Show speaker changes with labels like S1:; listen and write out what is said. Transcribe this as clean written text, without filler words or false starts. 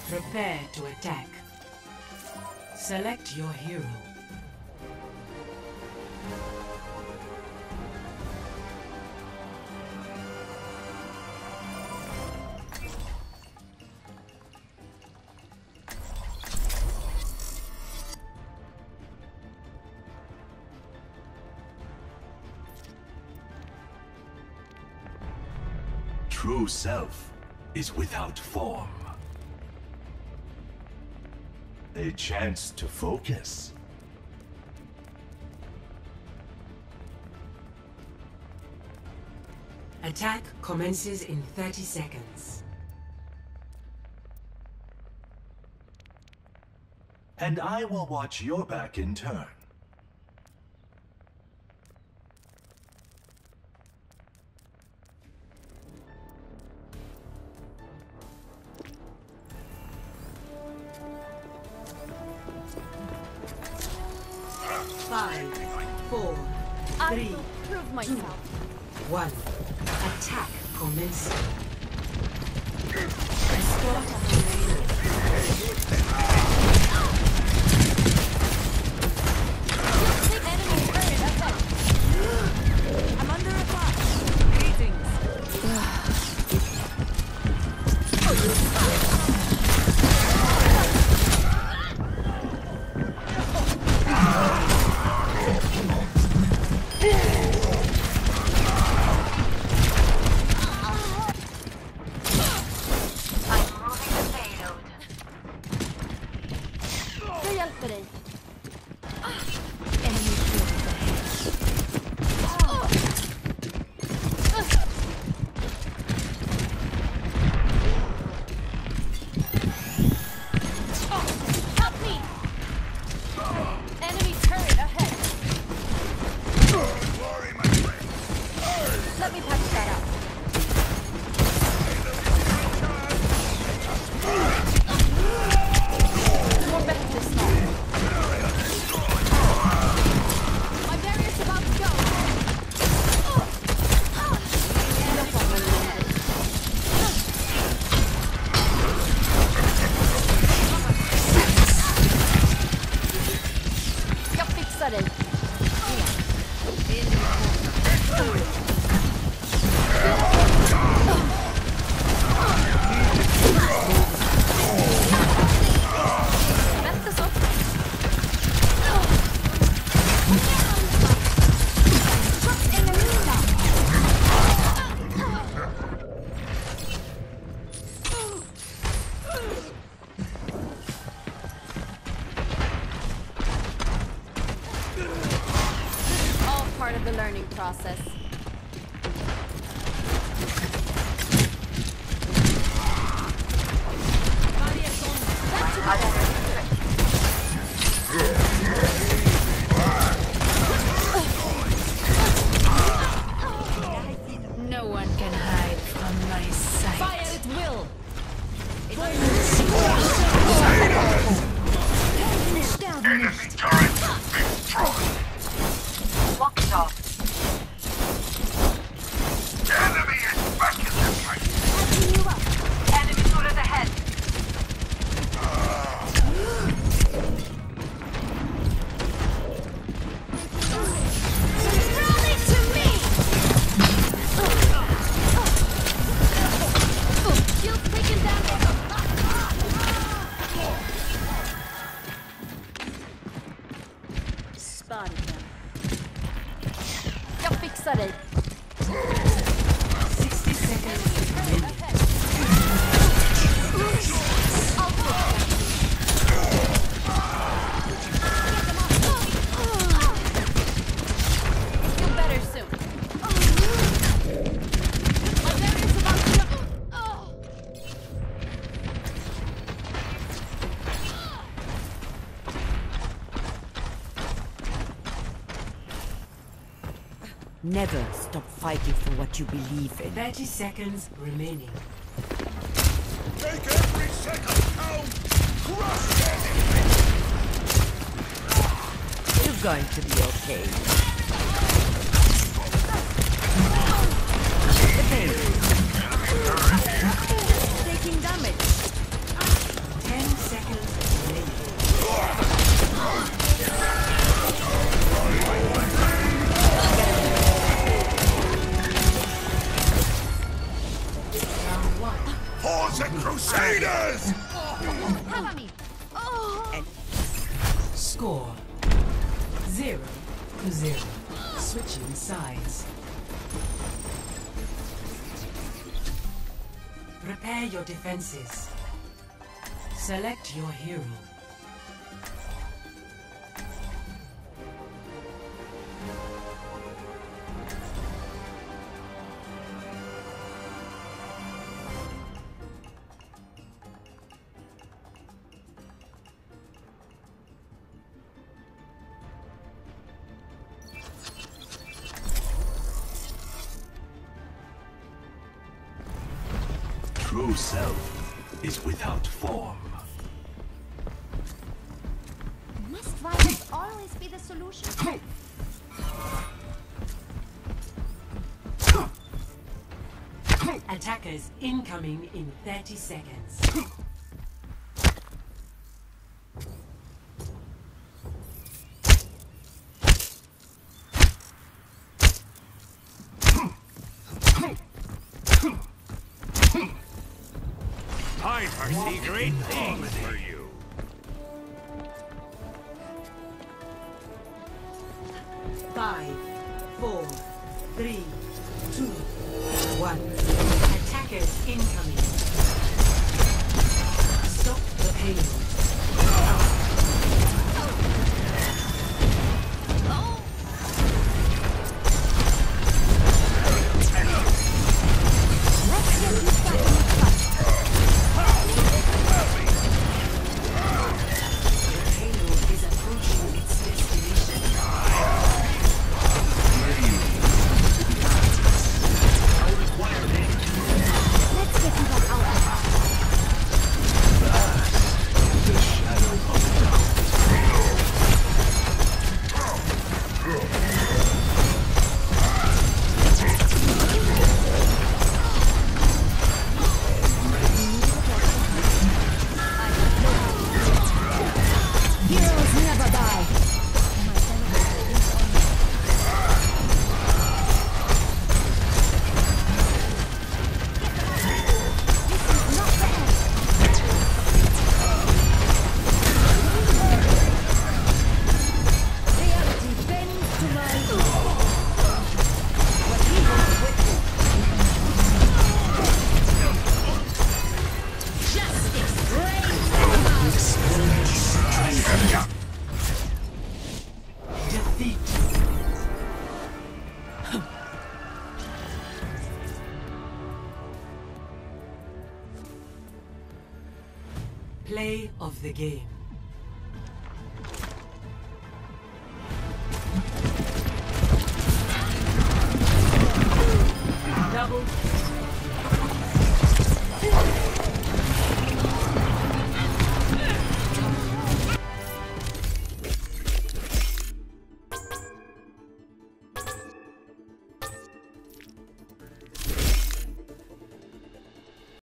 S1: Prepare to attack. Select your hero.
S2: True self is without form. A chance to focus.
S1: Attack commences in 30 seconds.
S2: And I will watch your back in turn.
S1: Five, four,
S3: I
S1: three,
S3: will prove myself.
S1: 1. Attack commencing. Escort available.
S3: Enemy turret ahead. I'm under attack. Greetings. Let me patch that up. More better this time. My barrier's about to go. No problem. Jag fixar dig. All part of the learning process.
S4: No one can hide from my sight.
S3: Fire at will.
S2: Enemy turret destroyed.
S1: Locked off.
S2: Enemy is back in the fight.
S3: Patching you up.
S1: Enemy turret ahead.
S3: Rally to me. Shield taken damage. Spotted them. Jag fixar dig.
S1: 60 seconds remaining.
S3: I'll fix them. Feel better soon. My barrier's about to go.
S5: Never stop fighting for what you believe in.
S1: 30 seconds remaining.
S2: Take every second count. Crush enemy.
S5: You're going to be okay. Taking damage.
S1: 10 seconds remaining. Round 1.
S2: For the Crusaders!
S3: Cover me. Oh.
S1: Score 0-0. Switching sides. Prepare your defenses. Select your hero.
S2: True self is without form.
S3: Must violence always be the solution?
S1: Attackers incoming in 30 seconds.
S6: I foresee great things for you.
S1: Five, 4, 3, 2, 1. Attackers incoming. Stop the payload. The payload is approaching its destination.
S3: Let's get you back out. Heroes never die. Reality bends to my what he was witness. Justice reigns.
S1: Defeat. Play of the game.